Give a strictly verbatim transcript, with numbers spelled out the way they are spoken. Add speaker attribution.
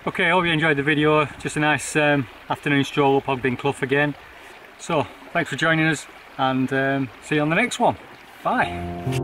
Speaker 1: Okay, I hope you enjoyed the video. Just a nice um, afternoon stroll up Ogden Cough again. So, thanks for joining us, and um, see you on the next one. Bye.